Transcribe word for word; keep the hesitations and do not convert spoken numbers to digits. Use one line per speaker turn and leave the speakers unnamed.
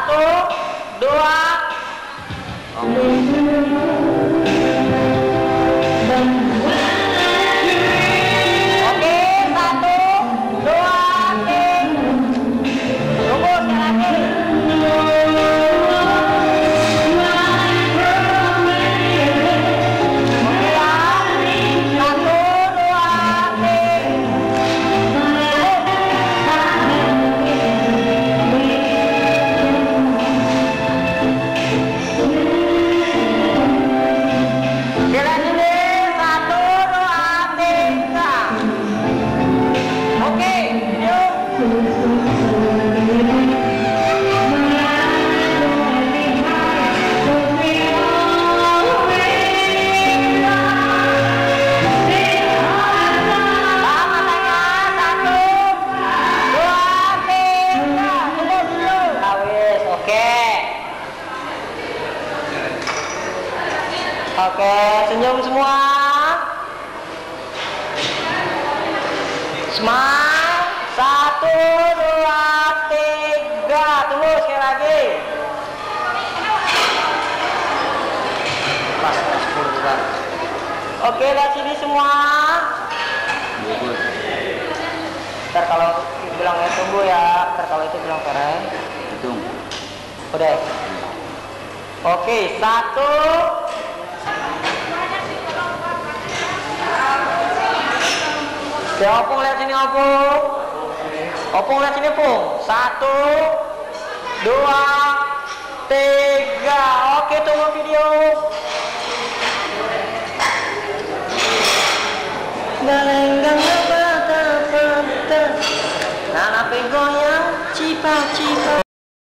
Satu, dua. Oke, satu, dua, tiga. Tunggu sekali lagi. Oke, senyum semua. Smile. Satu, dua, tiga. Tunggu sekali lagi. Pas, sepuluh juga. Oke, lihat sini semua. Ntar kalau bilangnya tunggu ya. Ntar kalau itu bilang keren.
Hitung.
Udah. Oke, satu. Oke, Opung lihat sini Opung. Opung lihat sini Opung. Satu, dua, tiga. Oke, tunggu video. Galenggang apa apa. Nah, apa goyang cipa cipa.